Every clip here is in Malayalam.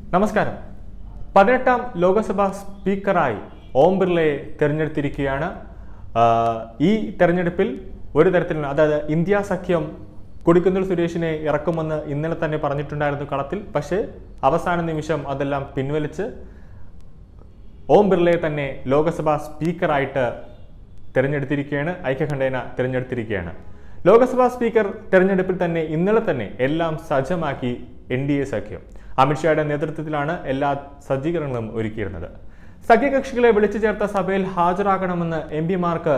നമസ്കാരം. 18ാം ലോകസഭാ സ്പീക്കറായി ഓം ബിർളയെ തെരഞ്ഞെടുത്തിരിക്കുകയാണ്. ഈ തെരഞ്ഞെടുപ്പിൽ ഒരു തരത്തിലുള്ള അതായത് ഇന്ത്യ സഖ്യം കൊടിക്കുന്നിൽ സുരേഷിനെ ഇറക്കുമെന്ന് ഇന്നലെ തന്നെ പറഞ്ഞിട്ടുണ്ടായിരുന്നു കളത്തിൽ. പക്ഷേ അവസാന നിമിഷം അതെല്ലാം പിൻവലിച്ച് ഓം ബിർളയെ തന്നെ ലോകസഭാ സ്പീക്കറായിട്ട് തെരഞ്ഞെടുത്തിരിക്കുകയാണ്. ഐക്യകണ്ഠേന തെരഞ്ഞെടുത്തിരിക്കുകയാണ്. ലോകസഭാ സ്പീക്കർ തെരഞ്ഞെടുപ്പിൽ തന്നെ ഇന്നലെ തന്നെ എല്ലാം സജ്ജമാക്കി NDA സഖ്യം. അമിത്ഷായുടെ നേതൃത്വത്തിലാണ് എല്ലാ സജ്ജീകരണങ്ങളും ഒരുക്കിയിരുന്നത്. സഖ്യകക്ഷികളെ വിളിച്ചു ചേർത്ത സഭയിൽ ഹാജരാകണമെന്ന് MP-മാർക്ക്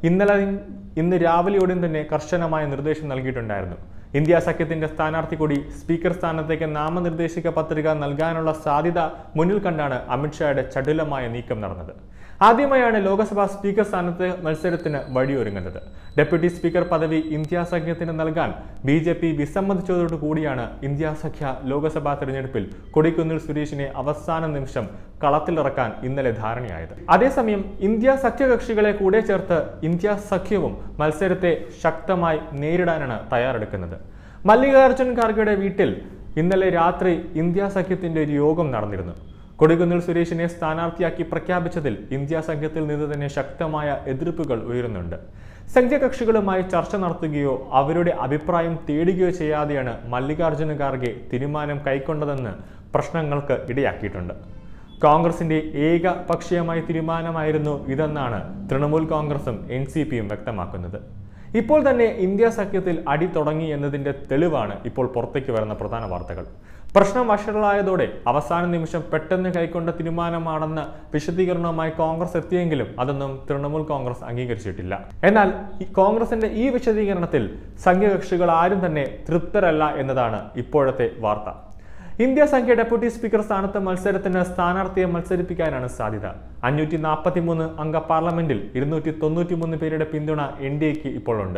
ഇന്ന് രാവിലെയോടെ തന്നെ കർശനമായ നിർദ്ദേശം നൽകിയിട്ടുണ്ടായിരുന്നു. ഇന്ത്യ സഖ്യത്തിന്റെ സ്ഥാനാർത്ഥി കൂടി സ്പീക്കർ സ്ഥാനത്തേക്ക് നാമനിർദ്ദേശിക പത്രിക നൽകാനുള്ള സാധ്യത മുന്നിൽ കണ്ടാണ് അമിത്ഷായുടെ ചടുലമായ നീക്കം നടന്നത്. ആദ്യമായാണ് ലോക്സഭാ സ്പീക്കർ സ്ഥാനത്ത് മത്സരത്തിന് വഴിയൊരുങ്ങുന്നത്. ഡെപ്യൂട്ടി സ്പീക്കർ പദവി ഇന്ത്യ സഖ്യത്തിന് നൽകാൻ BJP വിസമ്മതിച്ചതോടുകൂടിയാണ് ഇന്ത്യ സഖ്യ ലോക്സഭാ തെരഞ്ഞെടുപ്പിൽ കൊടിക്കുന്നിൽ സുരേഷിനെ അവസാന നിമിഷം കളത്തിലിറക്കാൻ ഇന്നലെ ധാരണയായത്. അതേസമയം ഇന്ത്യ സഖ്യകക്ഷികളെ കൂടെ ചേർത്ത് ഇന്ത്യ സഖ്യവും മത്സരത്തെ ശക്തമായി നേരിടാനാണ് തയ്യാറെടുക്കുന്നത്. മല്ലികാർജുൻ ഖാർഗെയുടെ വീട്ടിൽ ഇന്നലെ രാത്രി ഇന്ത്യ സഖ്യത്തിന്റെ ഒരു യോഗം നടന്നിരുന്നു. കൊടിക്കുന്നിൽ സുരേഷിനെ സ്ഥാനാർത്ഥിയാക്കി പ്രഖ്യാപിച്ചതിൽ ഇന്ത്യ സഖ്യത്തിൽ നിന്ന് തന്നെ ശക്തമായ എതിർപ്പുകൾ ഉയരുന്നുണ്ട്. സഖ്യകക്ഷികളുമായി ചർച്ച നടത്തുകയോ അവരുടെ അഭിപ്രായം തേടുകയോ ചെയ്യാതെയാണ് മല്ലികാർജുന ഖാർഗെ തീരുമാനം കൈക്കൊണ്ടതെന്ന് പ്രശ്നങ്ങൾക്ക് ഇടയാക്കിയിട്ടുണ്ട്. കോൺഗ്രസിന്റെ ഏകപക്ഷീയമായ തീരുമാനമായിരുന്നു ഇതെന്നാണ് തൃണമൂൽ കോൺഗ്രസും NCPയും വ്യക്തമാക്കുന്നത്. ഇപ്പോൾ തന്നെ ഇന്ത്യ സഖ്യത്തിൽ അടി തുടങ്ങി എന്നതിന്റെ തെളിവാണ് ഇപ്പോൾ പുറത്തേക്ക് വരുന്ന പ്രധാന വാർത്തകൾ. പ്രശ്നം വഷളായതോടെ അവസാന നിമിഷം പെട്ടെന്ന് കൈക്കൊണ്ട തീരുമാനമാണെന്ന വിശദീകരണവുമായി കോൺഗ്രസ് എത്തിയെങ്കിലും അതൊന്നും തൃണമൂൽ കോൺഗ്രസ് അംഗീകരിച്ചിട്ടില്ല. എന്നാൽ കോൺഗ്രസിന്റെ ഈ വിശദീകരണത്തിൽ സഖ്യകക്ഷികൾ ആരും തന്നെ തൃപ്തരല്ല എന്നതാണ് ഇപ്പോഴത്തെ വാർത്ത. ഇന്ത്യ സഖ്യ ഡെപ്യൂട്ടി സ്പീക്കർ സ്ഥാനത്ത് മത്സരത്തിന് സ്ഥാനാർത്ഥിയെ മത്സരിപ്പിക്കാനാണ് സാധ്യത. 543 അംഗ പാർലമെന്റിൽ 293 പേരുടെ പിന്തുണ NDAക്ക് ഇപ്പോൾ ഉണ്ട്.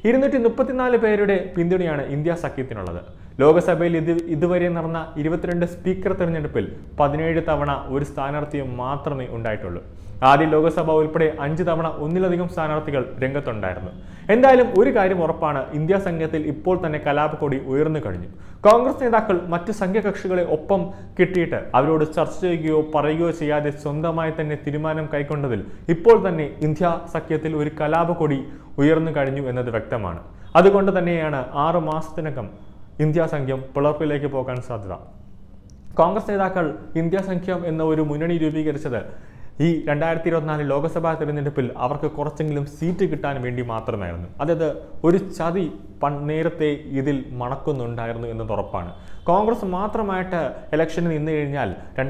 234 പേരുടെ പിന്തുണയാണ് ഇന്ത്യ സഖ്യത്തിനുള്ളത്. ലോക്സഭയിൽ ഇതുവരെ നടന്ന 22 സ്പീക്കർ തെരഞ്ഞെടുപ്പിൽ 17 തവണ ഒരു സ്ഥാനാർത്ഥിയും മാത്രമേ ഉണ്ടായിട്ടുള്ളൂ. ആദ്യ ലോക്സഭ ഉൾപ്പെടെ 5 തവണ ഒന്നിലധികം സ്ഥാനാർത്ഥികൾ രംഗത്തുണ്ടായിരുന്നു. എന്തായാലും ഒരു കാര്യം ഉറപ്പാണ്, ഇന്ത്യ സഖ്യത്തിൽ ഇപ്പോൾ തന്നെ കലാപക്കൊടി ഉയർന്നു കഴിഞ്ഞു. കോൺഗ്രസ് നേതാക്കൾ മറ്റ് സഖ്യകക്ഷികളെ ഒപ്പം കിട്ടിയിട്ട് അവരോട് ചർച്ച ചെയ്യുകയോ പറയുകയോ ചെയ്യാതെ സ്വന്തമായി തന്നെ തീരുമാനം കൈക്കൊണ്ടതിൽ ഇപ്പോൾ തന്നെ ഇന്ത്യ സഖ്യത്തിൽ ഒരു കലാപക്കൊടി ഉയർന്നു കഴിഞ്ഞു എന്നത് വ്യക്തമാണ്. അതുകൊണ്ട് തന്നെയാണ് 6 മാസത്തിനകം ഇന്ത്യ സഖ്യം പിളർപ്പിലേക്ക് പോകാൻ സാധ്യത. കോൺഗ്രസ് നേതാക്കൾ ഇന്ത്യ സഖ്യം എന്ന ഒരു മുന്നണി രൂപീകരിച്ചത് ഈ 2024 ലോക്സഭാ തെരഞ്ഞെടുപ്പിൽ അവർക്ക് കുറച്ചെങ്കിലും സീറ്റ് കിട്ടാൻ വേണ്ടി മാത്രമായിരുന്നു. അതായത് ഒരു ചതി നേരത്തെ ഇതിൽ മണക്കുന്നുണ്ടായിരുന്നു എന്നത് ഉറപ്പാണ്. കോൺഗ്രസ് മാത്രമായിട്ട് ഇലക്ഷന് നിന്ന് കഴിഞ്ഞാൽ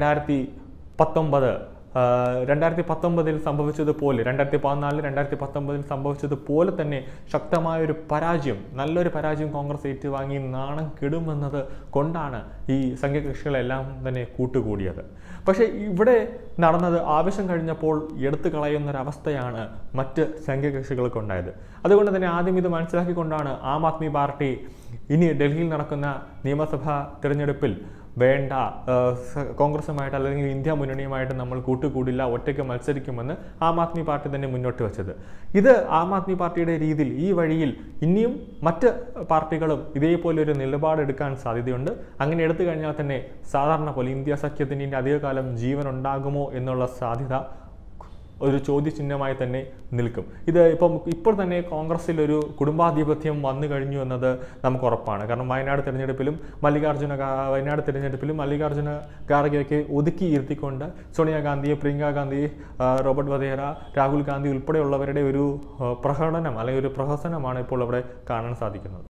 2019 സംഭവിച്ചതുപോലെ 2014 2019 സംഭവിച്ചതുപോലെ തന്നെ ശക്തമായൊരു പരാജയം, നല്ലൊരു പരാജയം കോൺഗ്രസ് ഏറ്റുവാങ്ങി നാണം കെടുമെന്നത് കൊണ്ടാണ് ഈ സഖ്യകക്ഷികളെല്ലാം തന്നെ കൂട്ടുകൂടിയത്. പക്ഷേ ഇവിടെ നടന്നത് ആവശ്യം കഴിഞ്ഞപ്പോൾ എടുത്തു കളയുന്നൊരവസ്ഥയാണ് മറ്റ് സഖ്യകക്ഷികൾക്കുണ്ടായത്. അതുകൊണ്ട് തന്നെ ആദ്യം ഇത് മനസ്സിലാക്കിക്കൊണ്ടാണ് ആം ആദ്മി പാർട്ടി ഇനി ഡൽഹിയിൽ നടക്കുന്ന നിയമസഭാ തിരഞ്ഞെടുപ്പിൽ വേണ്ട കോൺഗ്രസുമായിട്ട് അല്ലെങ്കിൽ ഇന്ത്യ മുന്നണിയുമായിട്ട് നമ്മൾ കൂട്ടുകൂടില്ല, ഒറ്റയ്ക്ക് മത്സരിക്കുമെന്ന് ആം ആദ്മി പാർട്ടി തന്നെ മുന്നോട്ട് വെച്ചത്. ഇത് ആം ആദ്മി പാർട്ടിയുടെ രീതിയിൽ ഈ വഴിയിൽ ഇനിയും മറ്റ് പാർട്ടികളും ഇതേപോലെ ഒരു നിലപാടെടുക്കാൻ സാധ്യതയുണ്ട്. അങ്ങനെ എടുത്തു കഴിഞ്ഞാൽ തന്നെ സാധാരണ പോലെ ഇന്ത്യ സഖ്യത്തിന് ഇനി അധികകാലം ജീവൻ ഉണ്ടാകുമോ എന്നുള്ള സാധ്യത ഒരു ചോദ്യചിഹ്നമായി തന്നെ നിൽക്കും. ഇത് ഇപ്പോൾ തന്നെ കോൺഗ്രസിൽ ഒരു കുടുംബാധിപത്യം വന്നു കഴിഞ്ഞു എന്നത് നമുക്ക് ഉറപ്പാണ്. കാരണം വയനാട് തിരഞ്ഞെടുപ്പിലും മല്ലികാർജുന ഖാർഗെയൊക്കെ ഒതുക്കി ഇരുത്തിക്കൊണ്ട് സോണിയാഗാന്ധി, പ്രിയങ്ക ഗാന്ധി, റോബർട്ട് വധേര, രാഹുൽ ഗാന്ധി ഉൾപ്പെടെയുള്ളവരുടെ ഒരു പ്രകടനം അല്ലെങ്കിൽ ഒരു പ്രഹസനമാണ് ഇപ്പോൾ അവിടെ കാണാൻ സാധിക്കുന്നത്.